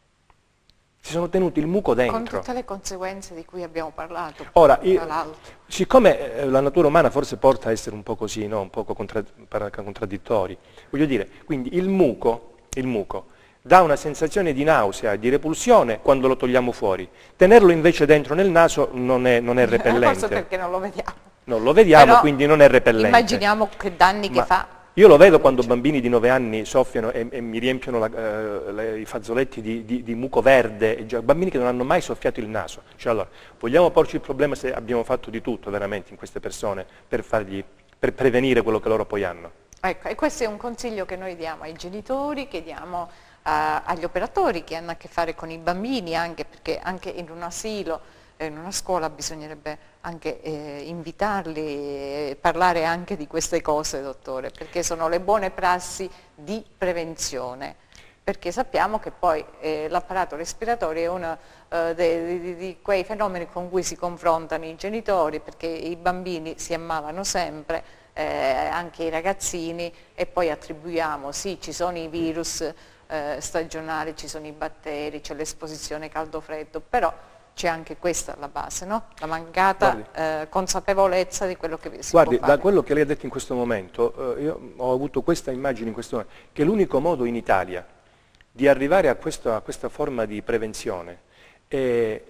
B: Si sono tenuti il muco dentro.
A: Con tutte le conseguenze di cui abbiamo parlato.
B: Ora, siccome la natura umana forse porta a essere un po' così, no? Un po' contraddittori, voglio dire, quindi il muco dà una sensazione di nausea, di repulsione quando lo togliamo fuori. Tenerlo invece dentro nel naso non è repellente.
A: Forse perché non lo vediamo.
B: Non lo vediamo,
A: però
B: quindi non è repellente.
A: Immaginiamo che danni che fa.
B: Io lo vedo quando bambini di 9 anni soffiano e mi riempiono i fazzoletti di muco verde, bambini che non hanno mai soffiato il naso. Cioè, allora, vogliamo porci il problema se abbiamo fatto di tutto veramente in queste persone per prevenire quello che loro poi hanno.
A: Ecco, e questo è un consiglio che noi diamo ai genitori, che diamo agli operatori che hanno a che fare con i bambini, anche perché anche in un asilo, in una scuola bisognerebbe anche invitarli e parlare anche di queste cose, dottore, perché sono le buone prassi di prevenzione, perché sappiamo che poi l'apparato respiratorio è uno di quei fenomeni con cui si confrontano i genitori, perché i bambini si ammalano sempre, anche i ragazzini, e poi attribuiamo, sì, ci sono i virus stagionali, ci sono i batteri, c'è l'esposizione caldo-freddo, però c'è anche questa alla base, no? La mancata consapevolezza di quello che si può fare.
B: Da quello che lei ha detto in questo momento, io ho avuto questa immagine in questo momento, che l'unico modo in Italia di arrivare a questa forma di prevenzione, si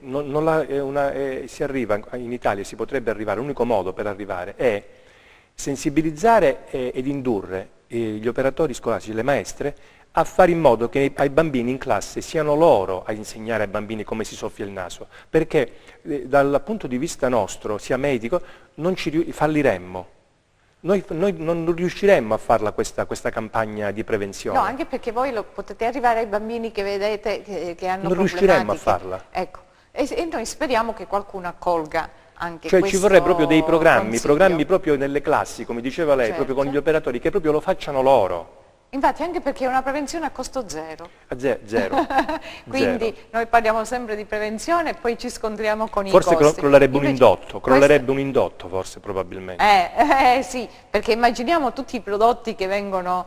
B: arriva in Italia, si potrebbe arrivare, l'unico modo per arrivare è sensibilizzare ed indurre gli operatori scolastici, le maestre, a fare in modo che ai bambini in classe siano loro a insegnare ai bambini come si soffia il naso, perché dal punto di vista nostro, sia medico, falliremmo. Noi non riusciremmo a farla questa campagna di prevenzione.
A: No, anche perché voi potete arrivare ai bambini che vedete che hanno
B: non riusciremmo a farla.
A: Ecco, e noi speriamo che qualcuno accolga anche
B: cioè
A: questo
B: ci vorrebbe proprio dei programmi
A: consiglio.
B: Proprio nelle classi, come diceva lei,
A: certo,
B: proprio con gli operatori, che proprio lo facciano loro.
A: Infatti anche perché è una prevenzione a costo zero.
B: Zero.
A: Quindi
B: zero.
A: noi parliamo sempre di prevenzione e poi ci scontriamo con
B: forse
A: i costi.
B: Crollerebbe un indotto, forse probabilmente.
A: Sì, perché immaginiamo tutti i prodotti che vengono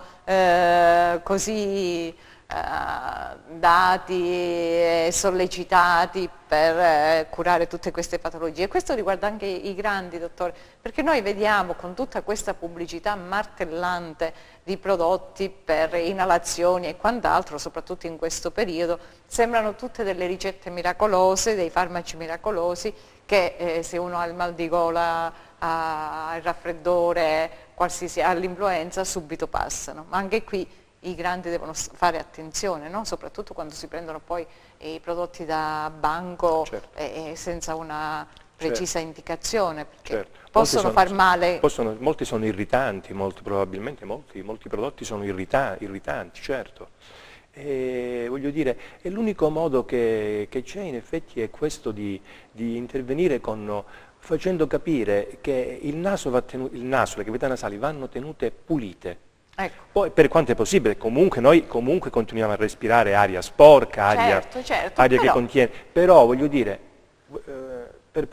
A: così dati e sollecitati per curare tutte queste patologie. Questo riguarda anche i grandi, dottore, perché noi vediamo con tutta questa pubblicità martellante di prodotti per inalazioni e quant'altro, soprattutto in questo periodo, sembrano tutte delle ricette miracolose, dei farmaci miracolosi che se uno ha il mal di gola, ha il raffreddore, qualsiasi, ha l'influenza, subito passano. Ma anche qui i grandi devono fare attenzione, no? Soprattutto quando si prendono poi i prodotti da banco, certo, senza una precisa indicazione, perché
B: certo,
A: possono far male.
B: Molti sono irritanti, probabilmente molti prodotti sono irritanti, certo. E voglio dire, e l'unico modo che c'è in effetti è questo di intervenire facendo capire che il naso, le cavità nasali vanno tenute pulite.
A: Ecco.
B: Poi per quanto è possibile, comunque noi continuiamo a respirare aria sporca,
A: Certo,
B: aria che contiene, però voglio dire, per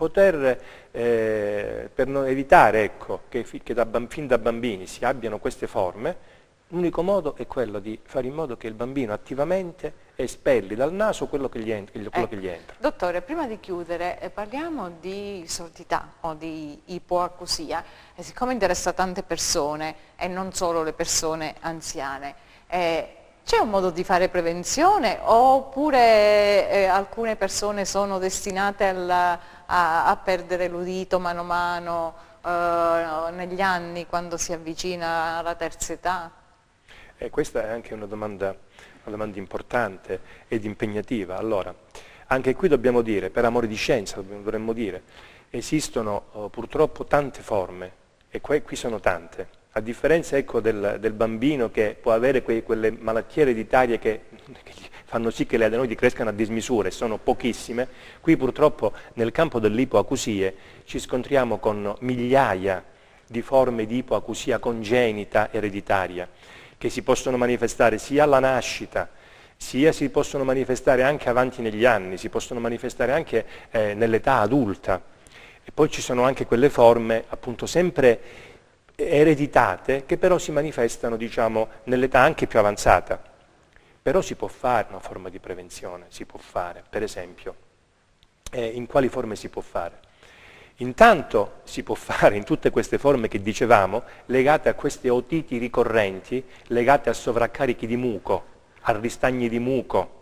B: non evitare ecco, che fin da bambini si abbiano queste forme, l'unico modo è quello di fare in modo che il bambino attivamente espelli dal naso quello che gli entra.
A: Dottore, prima di chiudere parliamo di sordità o di ipoacusia, e siccome interessa tante persone e non solo le persone anziane, c'è un modo di fare prevenzione oppure alcune persone sono destinate a perdere l'udito mano a mano negli anni quando si avvicina alla terza età?
B: Questa è anche una domanda importante ed impegnativa. Allora, anche qui dobbiamo dire, per amore di scienza dovremmo dire, esistono purtroppo tante forme, e qui sono tante. A differenza ecco, del bambino che può avere quelle malattie ereditarie che fanno sì che le adenoidi crescano a dismisura, e sono pochissime, qui purtroppo nel campo dell'ipoacusie ci scontriamo con migliaia di forme di ipoacusia congenita ereditaria, che si possono manifestare sia alla nascita, sia si possono manifestare anche avanti negli anni, si possono manifestare anche nell'età adulta. E poi ci sono anche quelle forme, appunto, sempre ereditate, che però si manifestano, diciamo, nell'età anche più avanzata. Però si può fare una forma di prevenzione, si può fare, per esempio. In quali forme si può fare? Intanto si può fare in tutte queste forme che dicevamo, legate a queste otiti ricorrenti, legate a sovraccarichi di muco, a ristagni di muco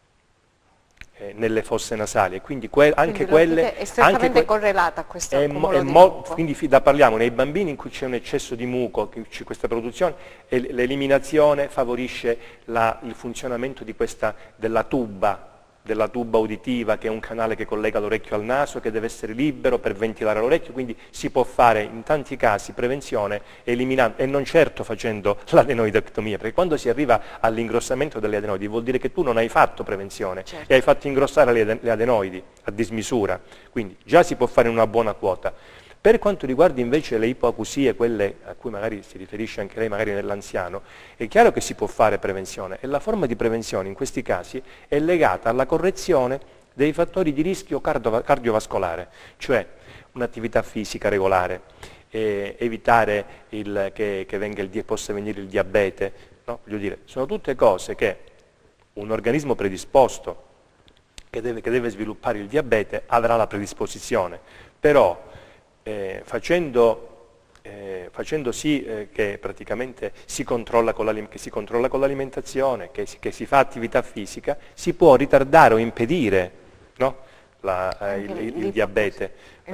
B: nelle fosse nasali, e quindi anche quelle...
A: è strettamente correlata a questo accumulo di muco.
B: Quindi parliamo nei bambini in cui c'è un eccesso di muco, che c'è questa produzione, e l'eliminazione favorisce il funzionamento della tuba uditiva, che è un canale che collega l'orecchio al naso, che deve essere libero per ventilare l'orecchio, quindi si può fare in tanti casi prevenzione eliminando, e non certo facendo l'adenoidectomia, perché quando si arriva all'ingrossamento delle adenoidi vuol dire che tu non hai fatto prevenzione,
A: certo,
B: e hai fatto ingrossare le adenoidi a dismisura, quindi già si può fare una buona quota. Per quanto riguarda invece le ipoacusie, quelle a cui magari si riferisce anche lei, magari nell'anziano, è chiaro che si può fare prevenzione, e la forma di prevenzione in questi casi è legata alla correzione dei fattori di rischio cardiovascolare, cioè un'attività fisica regolare, evitare che possa venire il diabete, no? Voglio dire, sono tutte cose che un organismo predisposto che deve sviluppare il diabete avrà la predisposizione, però facendo sì che praticamente si controlla con l'alimentazione, che si fa attività fisica, si può ritardare o impedire, no? il diabete,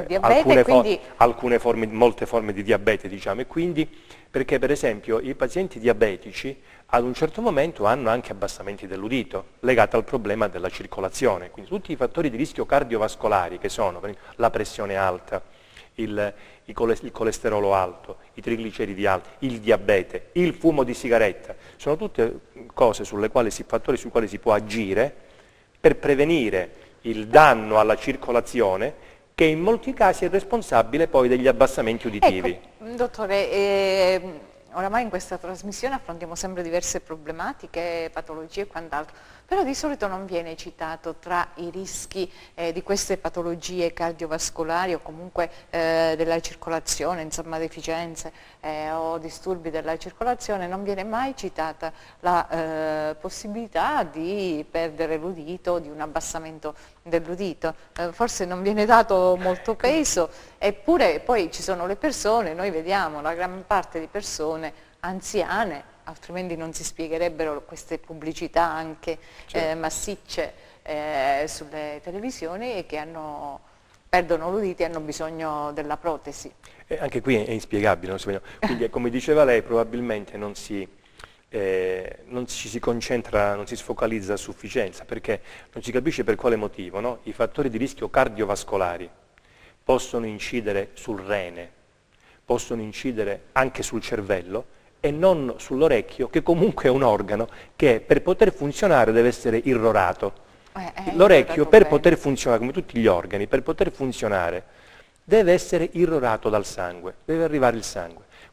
B: molte forme di diabete, diciamo, e quindi perché per esempio i pazienti diabetici ad un certo momento hanno anche abbassamenti dell'udito legati al problema della circolazione, quindi tutti i fattori di rischio cardiovascolari che sono la pressione alta, il colesterolo alto, i trigliceridi alti, il diabete, il fumo di sigaretta, sono tutte cose fattori sui quali si può agire per prevenire il danno alla circolazione, che in molti casi è responsabile poi degli abbassamenti uditivi.
A: Ecco, dottore, oramai in questa trasmissione affrontiamo sempre diverse problematiche, patologie e quant'altro, però di solito non viene citato tra i rischi di queste patologie cardiovascolari o comunque della circolazione, insomma deficienze o disturbi della circolazione, non viene mai citata la possibilità di perdere l'udito, di un abbassamento dell'udito. Forse non viene dato molto peso, eppure poi ci sono le persone, noi vediamo la gran parte di persone anziane, altrimenti non si spiegherebbero queste pubblicità anche massicce sulle televisioni, e che perdono l'udito e hanno bisogno della protesi.
B: Anche qui è inspiegabile, non si vede. Quindi come diceva lei, probabilmente non ci si concentra, non si sfocalizza a sufficienza, perché non si capisce per quale motivo, no? I fattori di rischio cardiovascolari possono incidere sul rene, possono incidere anche sul cervello, e non sull'orecchio, che comunque è un organo che per poter funzionare deve essere irrorato. L'orecchio per poter funzionare, come tutti gli organi, per poter funzionare deve essere irrorato dal sangue, deve arrivare il sangue.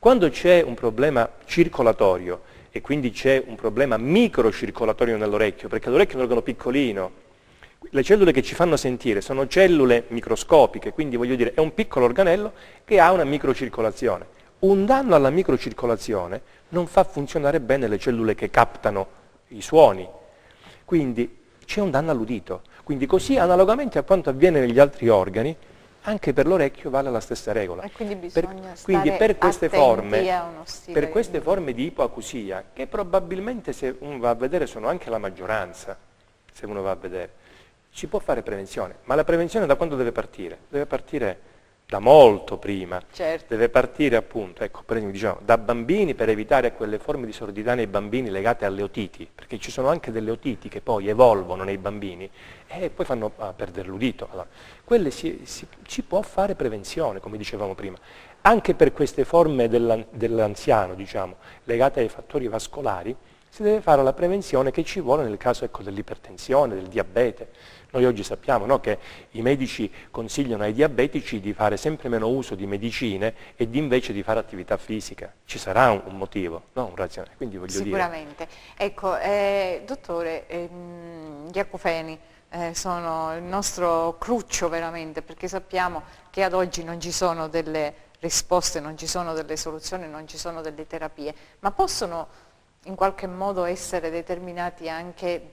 B: Quando c'è un problema circolatorio e quindi c'è un problema microcircolatorio nell'orecchio, perché l'orecchio è un organo piccolino, le cellule che ci fanno sentire sono cellule microscopiche, quindi voglio dire è un piccolo organello che ha una microcircolazione. Un danno alla microcircolazione non fa funzionare bene le cellule che captano i suoni, quindi c'è un danno all'udito. Quindi così analogamente a quanto avviene negli altri organi, anche per l'orecchio vale la stessa regola.
A: E quindi bisogna
B: quindi per queste
A: attenti
B: forme di ipoacusia, che probabilmente se uno va a vedere sono anche la maggioranza, se uno va a vedere, si può fare prevenzione. Ma la prevenzione da quando deve partire? Deve partire da molto prima,
A: certo.
B: Deve partire appunto, ecco, per esempio, diciamo, da bambini per evitare quelle forme di sordità nei bambini legate alle otiti, perché ci sono anche delle otiti che poi evolvono nei bambini e poi fanno perdere l'udito. Allora, quelle ci può fare prevenzione, come dicevamo prima, anche per queste forme dell'anziano, diciamo, legate ai fattori vascolari, si deve fare la prevenzione che ci vuole nel caso, ecco, dell'ipertensione, del diabete. Noi oggi sappiamo, no, che i medici consigliano ai diabetici di fare sempre meno uso di medicine e invece di fare attività fisica. Ci sarà un motivo, no? Un razionale. Quindi voglio
A: Sicuramente. Ecco, dottore, gli acufeni sono il nostro cruccio veramente, perché sappiamo che ad oggi non ci sono delle risposte, non ci sono delle soluzioni, non ci sono delle terapie, ma possono in qualche modo essere determinati anche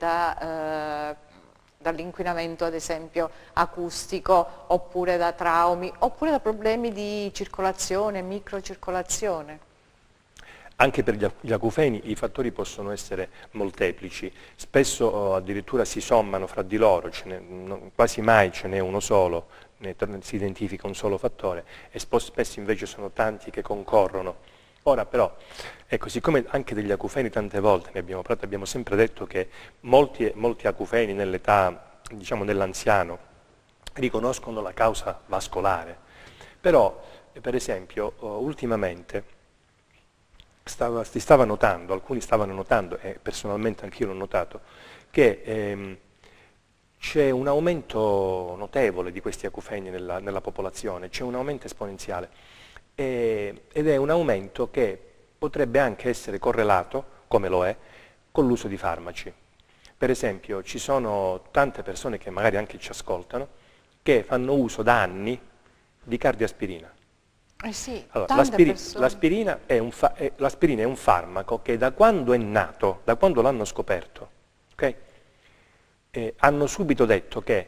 A: dall'inquinamento ad esempio acustico, oppure da traumi, oppure da problemi di circolazione, microcircolazione.
B: Anche per gli acufeni i fattori possono essere molteplici, spesso addirittura si sommano fra di loro, quasi mai ce n'è uno solo, si identifica un solo fattore e spesso invece sono tanti che concorrono. Ora però, ecco, siccome anche degli acufeni tante volte ne abbiamo parlato, abbiamo sempre detto che molti acufeni nell'età, diciamo nell'anziano, riconoscono la causa vascolare, però per esempio ultimamente si stava notando, alcuni stavano notando, e personalmente anch'io l'ho notato, che c'è un aumento notevole di questi acufeni nella popolazione, c'è un aumento esponenziale. Ed è un aumento che potrebbe anche essere correlato, come lo è, con l'uso di farmaci. Per esempio ci sono tante persone che magari anche ci ascoltano che fanno uso da anni di cardioaspirina.
A: Sì,
B: allora, l'aspirina è un farmaco che da quando è nato, da quando l'hanno scoperto, okay? Hanno subito detto che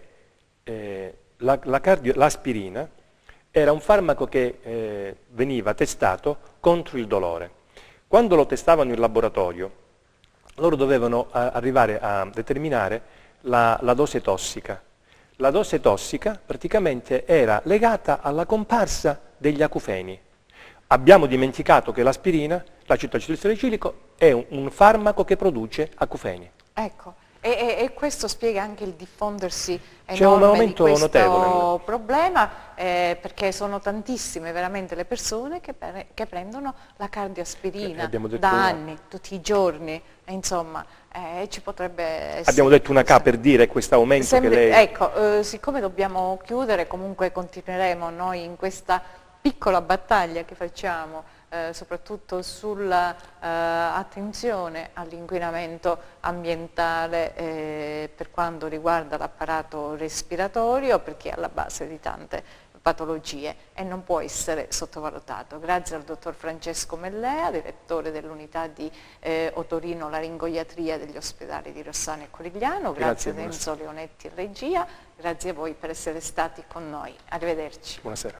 B: l'aspirina era un farmaco che veniva testato contro il dolore. Quando lo testavano in laboratorio, loro dovevano arrivare a determinare la dose tossica. La dose tossica praticamente era legata alla comparsa degli acufeni. Abbiamo dimenticato che l'aspirina, l'aceto salicilico, è un farmaco che produce acufeni.
A: Ecco. E questo spiega anche il diffondersi enorme di questo
B: notevole
A: problema, perché sono tantissime veramente le persone che prendono la cardioaspirina da anni, tutti i giorni, e insomma ci potrebbe essere...
B: Abbiamo detto una K per dire questo aumento che lei...
A: Ecco, siccome dobbiamo chiudere, comunque continueremo noi in questa piccola battaglia che facciamo, soprattutto sull'attenzione all'inquinamento ambientale per quanto riguarda l'apparato respiratorio, perché è alla base di tante patologie e non può essere sottovalutato. Grazie al dottor Francesco Mellea, direttore dell'unità di otorino-laringoiatria degli ospedali di Rossano e Corigliano, grazie a Enzo Leonetti in regia, grazie a voi per essere stati con noi. Arrivederci.
B: Buonasera.